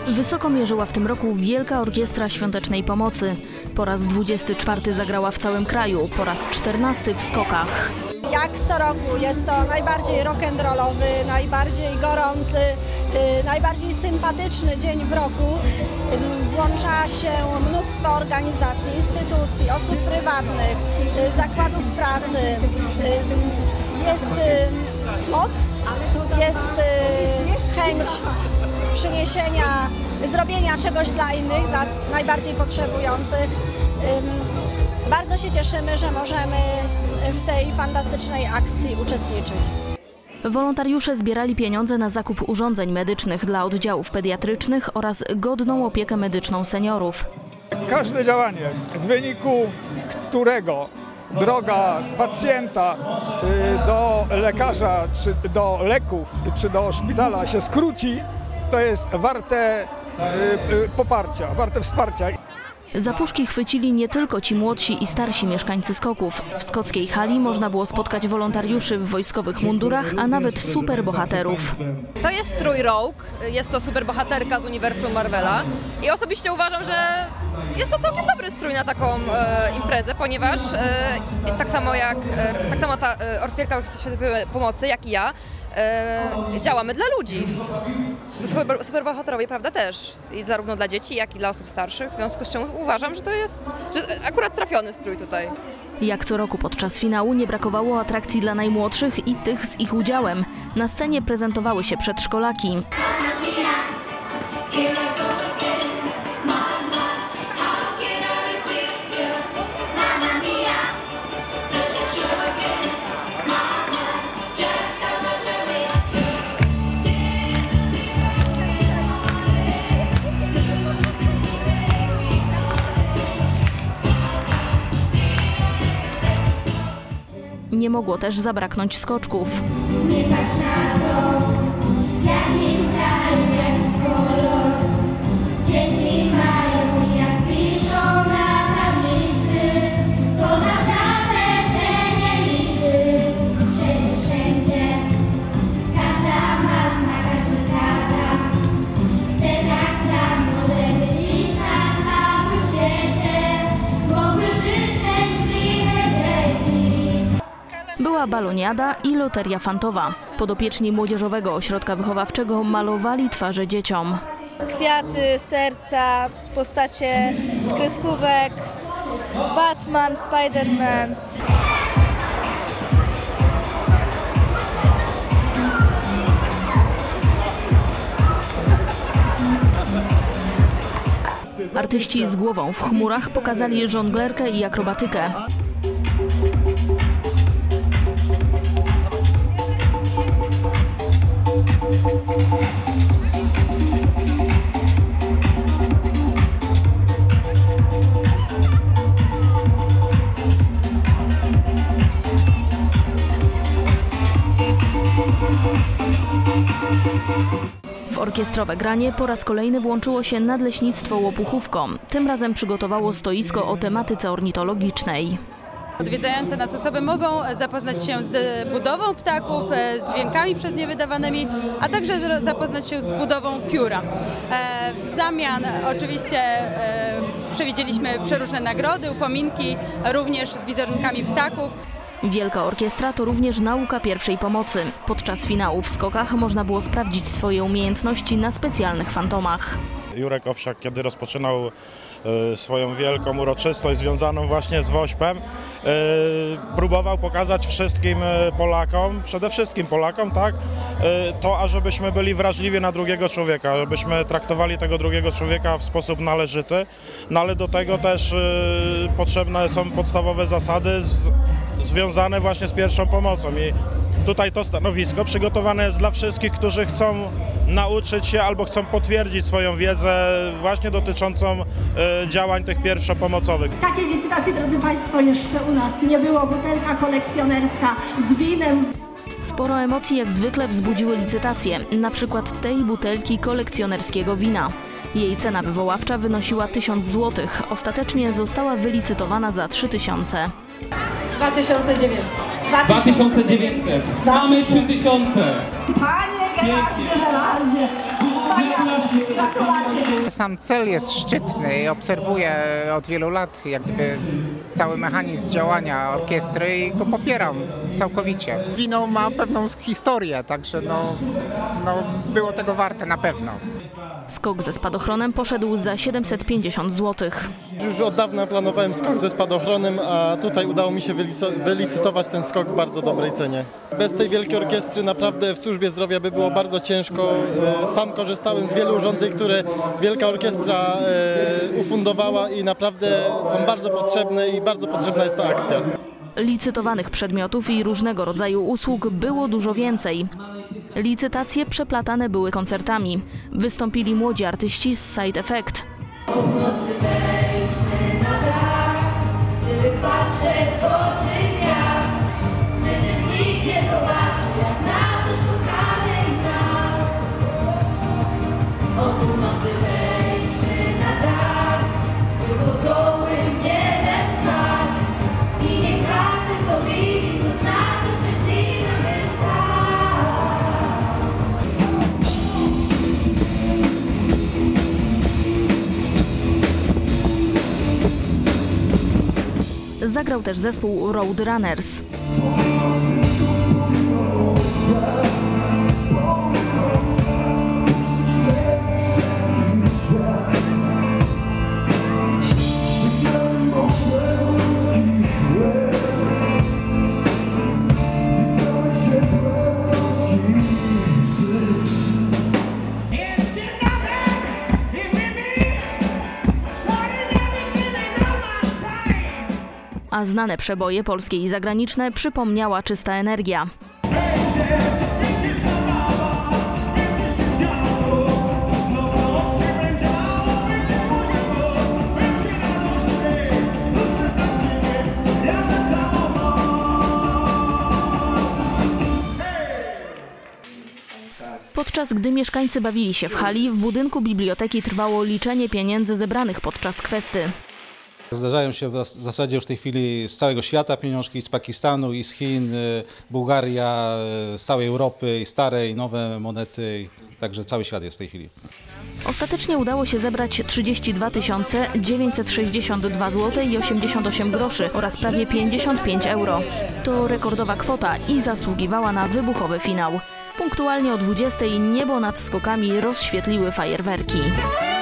Wysoko mierzyła w tym roku Wielka Orkiestra Świątecznej Pomocy. Po raz 24 zagrała w całym kraju, po raz 14 w Skokach. Jak co roku jest to najbardziej rock'n'rollowy, najbardziej gorący, najbardziej sympatyczny dzień w roku. Włącza się mnóstwo organizacji, instytucji, osób prywatnych, zakładów pracy. Jest moc, jest chęć przyniesienia, zrobienia czegoś dla innych, dla najbardziej potrzebujących. Bardzo się cieszymy, że możemy w tej fantastycznej akcji uczestniczyć. Wolontariusze zbierali pieniądze na zakup urządzeń medycznych dla oddziałów pediatrycznych oraz godną opiekę medyczną seniorów. Każde działanie, w wyniku którego droga pacjenta do lekarza, czy do leków, czy do szpitala się skróci, to jest warte poparcia, warte wsparcia. Za puszki chwycili nie tylko ci młodsi i starsi mieszkańcy Skoków. W skockiej hali można było spotkać wolontariuszy w wojskowych mundurach, a nawet superbohaterów. To jest strój Rogue, jest to superbohaterka z uniwersum Marvela i osobiście uważam, że jest to całkiem dobry strój na taką imprezę, ponieważ tak samo ta Orkiestra Świątecznej Pomocy, jak i ja, działamy dla ludzi. Superbohaterowie, prawda, też. I zarówno dla dzieci, jak i dla osób starszych. W związku z czym uważam, że to jest akurat trafiony strój tutaj. Jak co roku podczas finału nie brakowało atrakcji dla najmłodszych i tych z ich udziałem. Na scenie prezentowały się przedszkolaki. Nie mogło też zabraknąć skoczków. Nie patrz na to, jakim kraju kolor. Dzieci mają, jak piszą na tablicy. To naprawdę się nie liczy. Przecież wszędzie każda mama, każdy tata chce tak samo, żeby dziś na całym świecie mogły żyć szczęśliwe dzieci. Była baloniada i loteria fantowa. Podopieczni Młodzieżowego Ośrodka Wychowawczego malowali twarze dzieciom. Kwiaty, serca, postacie z kreskówek, Batman, Spider-Man. Artyści z głową w chmurach pokazali żonglerkę i akrobatykę. W orkiestrowe granie po raz kolejny włączyło się Nadleśnictwo Łopuchówko. Tym razem przygotowało stoisko o tematyce ornitologicznej. Odwiedzające nas osoby mogą zapoznać się z budową ptaków, z dźwiękami przez nie wydawanymi, a także zapoznać się z budową pióra. W zamian oczywiście przewidzieliśmy przeróżne nagrody, upominki, również z wizerunkami ptaków. Wielka Orkiestra to również nauka pierwszej pomocy. Podczas finału w Skokach można było sprawdzić swoje umiejętności na specjalnych fantomach. Jurek Owsiak, kiedy rozpoczynał swoją wielką uroczystość związaną właśnie z WOŚP-em, próbował pokazać wszystkim Polakom, przede wszystkim Polakom, tak, to ażebyśmy byli wrażliwi na drugiego człowieka, żebyśmy traktowali tego drugiego człowieka w sposób należyty, no ale do tego też potrzebne są podstawowe zasady związane właśnie z pierwszą pomocą i tutaj to stanowisko przygotowane jest dla wszystkich, którzy chcą nauczyć się albo chcą potwierdzić swoją wiedzę właśnie dotyczącą działań tych pierwszopomocowych. Takiej licytacji, drodzy Państwo, jeszcze u nas nie było. Butelka kolekcjonerska z winem. Sporo emocji jak zwykle wzbudziły licytacje, na przykład tej butelki kolekcjonerskiego wina. Jej cena wywoławcza wynosiła 1000 zł. Ostatecznie została wylicytowana za 3000. 2900. 2900. Mamy 3000. Panie Geraldzie. Gratulacje. Sam cel jest szczytny i obserwuję od wielu lat jak gdyby cały mechanizm działania orkiestry i go popieram całkowicie. Wino ma pewną historię, także no było tego warte na pewno. Skok ze spadochronem poszedł za 750 zł. Już od dawna planowałem skok ze spadochronem, a tutaj udało mi się wylicytować ten skok w bardzo dobrej cenie. Bez tej wielkiej orkiestry naprawdę w służbie zdrowia by było bardzo ciężko. Sam korzystałem z wielu urządzeń, które wielka orkiestra ufundowała i naprawdę są bardzo potrzebne i bardzo potrzebna jest ta akcja. Licytowanych przedmiotów i różnego rodzaju usług było dużo więcej. Licytacje przeplatane były koncertami. Wystąpili młodzi artyści z Side Effect. Zagrał też zespół Roadrunners. A znane przeboje polskie i zagraniczne przypomniała Czysta Energia. Podczas gdy mieszkańcy bawili się w hali, w budynku biblioteki trwało liczenie pieniędzy zebranych podczas kwesty. Zdarzają się w zasadzie już w tej chwili z całego świata pieniążki, z Pakistanu i z Chin, Bułgaria, z całej Europy, i stare, i nowe monety, także cały świat jest w tej chwili. Ostatecznie udało się zebrać 32 962 zł i 88 groszy oraz prawie 55 euro. To rekordowa kwota i zasługiwała na wybuchowy finał. Punktualnie o 20:00 niebo nad skokami rozświetliły fajerwerki.